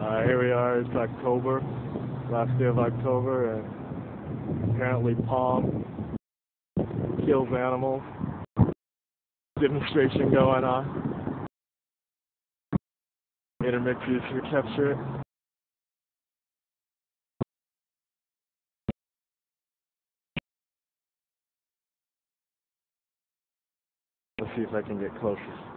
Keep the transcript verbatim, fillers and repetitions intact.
Uh, here we are, it's October, last day of October, and apparently Palm kills animals. Demonstration going on. Intermix is here, capture it. Let's see if I can get closer.